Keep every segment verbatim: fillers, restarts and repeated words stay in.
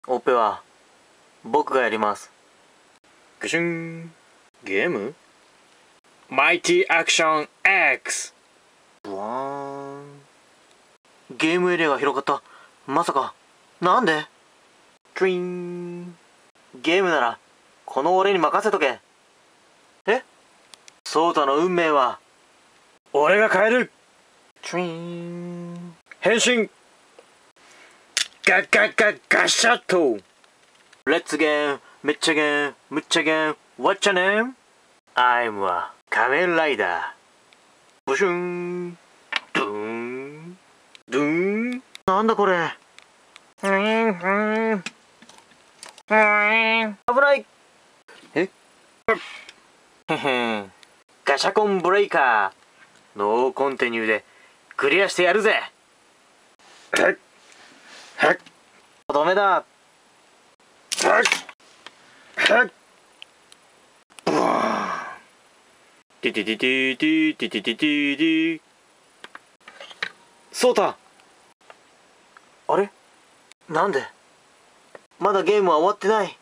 オペは僕がやります。ぐしゅん。ゲーム？マイティアクション X。 ブワーン。ゲームエリアが広がった。まさか。なんで？トゥイーン。ゲームならこの俺に任せとけ。え？ソータの運命は俺が変える。トゥイーン。変身。ガッガッガッガシャッと。レッツゲーム、めっちゃゲーム、むっちゃゲーム、What's your name? I'm は仮面ライダー。ブシュン、ドゥーン、ドゥーン。なんだこれ。危ない。え？へへん。ガシャコンブレイカー。ノーコンティニューでクリアしてやるぜ。へっ。へっ。ダメだ。へっ。へっ。ブワーン。ティティティティティティティティティティ。そうた。あれ？なんで？まだゲームは終わってない。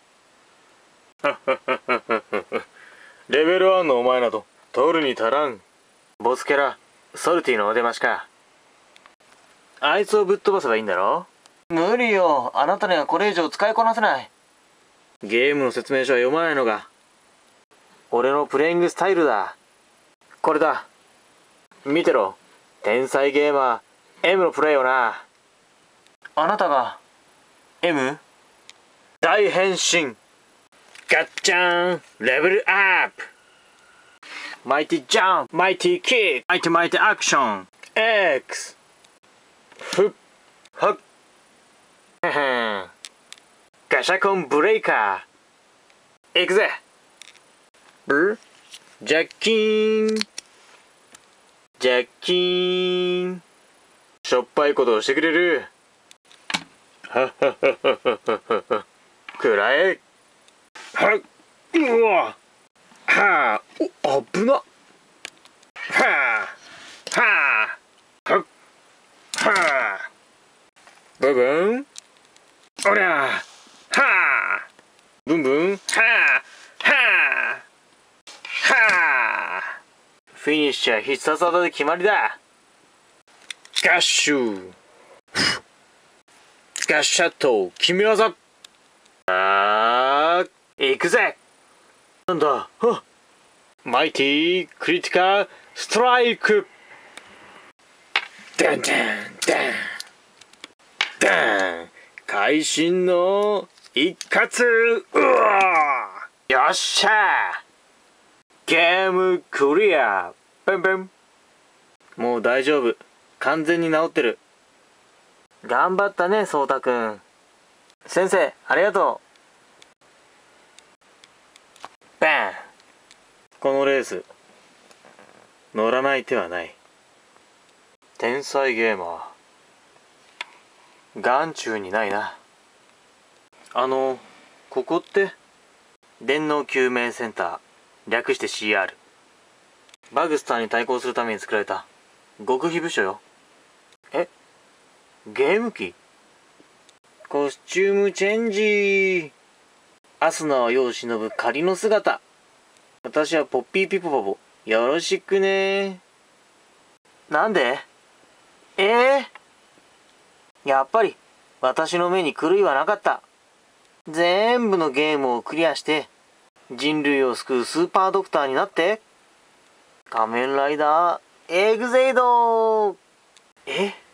レベルワンのお前など取るに足らん。ボスキャラソルティのお出ましか。あいつをぶっ飛ばせばいいんだろ。無理よ、あなたにはこれ以上使いこなせない。ゲームの説明書は読まないのが俺のプレイングスタイルだ。これだ、見てろ。天才ゲーマー M のプレイをな。あなたが M？ 大変身。ガッチャンレベルアップ。マイティジャンプ、マイティキック、マイティマイティアクション X。 ふっはっへへん。ガシャコンブレイカー。いくぜ。ブジャッキーンジャッキーン。しょっぱいことをしてくれる。はっはっはっはっはっは。くらえ。はっ、うわはあ、お、危な。はあはあはっはあ。ブブンおりゃはあ。ブンブンはあはあはあ。フィニッシャー必殺技で決まりだ。ガッシュガッシャット決め技。あー行くぜ。なんだ。はっ。マイティクリティカルストライク。ダンダンダンダン。会心の一括。うわーよっしゃー。ゲームクリア。ペンペン。もう大丈夫、完全に治ってる。頑張ったね、そうたくん。先生ありがとう。バン。このレース乗らない手はない。天才ゲーマー眼中にないな。あのここって電脳救命センター、略して シーアール。 バグスターに対抗するために作られた極秘部署よ。え、ゲーム機？コスチュームチェンジ。アスナは世を忍ぶ仮の姿。私はポッピーピポパポ。よろしくね。なんで？ええー、やっぱり私の目に狂いはなかった。全部のゲームをクリアして人類を救うスーパードクターになって仮面ライダーエグゼイド。え